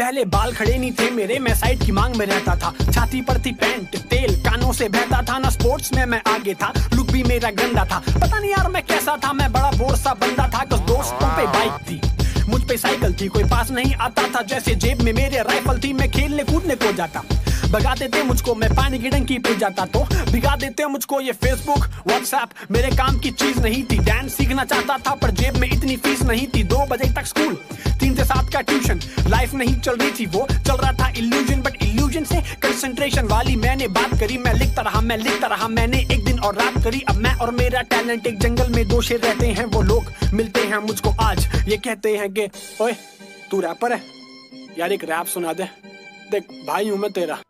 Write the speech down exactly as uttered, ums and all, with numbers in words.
पहले बाल खड़े नहीं थे मेरे, मैं साइड की मांग में रहता था। छाती पर थी पैंट, तेल कानों से बहता था ना। स्पोर्ट्स में मैं आगे था, लुक भी मेरा गंदा था। पता नहीं यार मैं कैसा था, मैं बड़ा बोर सा बंदा था। कुछ दोस्तों पे बाइक थी, मुझ पे साइकिल थी, कोई पास नहीं आता था। जैसे जेब में मेरे राइफल थी, मैं खेलने कूदने को जाता। भगा देते मुझको, मैं पानी की टंकी पे जाता तो भिगा देते मुझको। ये फेसबुक व्हाट्सएप मेरे काम की चीज नहीं थी। डांस सीखना चाहता था पर जेब में इतनी फीस नहीं थी। दो बजे तक स्कूल, तीन से सात का ट्यूशन, लाइफ नहीं चल रही थी, वो चल रहा था इल्यूजन। बट इल्यूजन से कंसंट्रेशन वाली मैंने बात करी। मैं लिखता रहा मैं लिखता रहा मैंने एक दिन और रात करी। अब मैं और मेरा टैलेंट एक जंगल में दो शेर रहते हैं। वो लोग मिलते हैं मुझको आज, ये कहते हैं कि ओए तू रैपर है यार, एक रैप सुना दे। देख भाई हूं मैं तेरा।